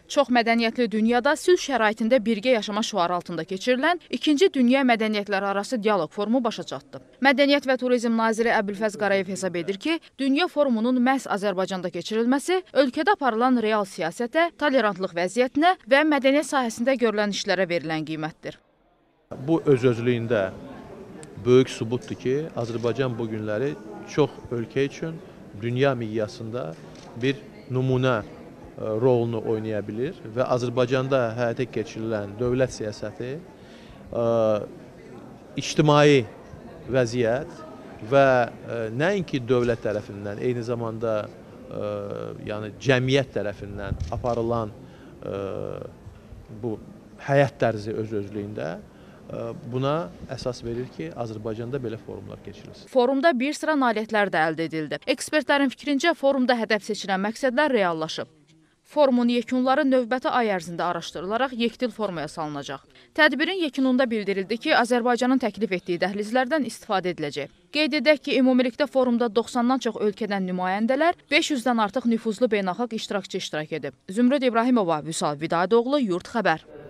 Çox mədəniyyətli dünyada sülh şəraitində birgə yaşama şüarı altında keçirilən 2-ci Dünya Mədəniyyətləri Arası Dialoq Forumu başa çatdı. Mədəniyyət və Turizm naziri Əbülfəz Qarayev hesab edir ki, Dünya Forumunun məhz Azərbaycanda keçirilməsi ölkədə aparılan real siyasətə, tolerantlıq vəziyyətinə və mədəniyyət sahəsində görülən işlərə verilən qiymətdir. Bu öz-özlüyündə böyük sübutdur ki, Azərbaycan bu günləri çox ölkə üçün dünya miqyasında bir nümunə rolunu oynaya bilir və Azərbaycanda həyata keçirilən dövlət siyasəti, ictimai vəziyyət və nəinki dövlət tərəfindən, eyni zamanda yəni cəmiyyət tərəfindən aparılan bu həyat tərzi öz-özlüyündə buna əsas verir ki, Azərbaycanda belə forumlar keçirilsin. Forumda bir sıra nailiyyətlər də əldə edildi. Ekspertlərin fikrincə, forumda hədəf seçilən məqsədlər reallaşıb. Forumun yekunları növbəti ay ərzində araşdırılaraq yekdil formaya salınacaq. Tədbirin yekununda bildirildi ki, Azərbaycanın təklif etdiyi dəhlizlərdən istifadə ediləcək. Qeyd edək ki, ümumilikdə forumda 90-dan çox ölkədən nümayəndələr, 500-dən artıq nüfuzlu beynəlxalq iştirakçı iştirak edib. Zümrüd İbrahimova, Vüsal Vidadoğlu, Yurt Xəbər.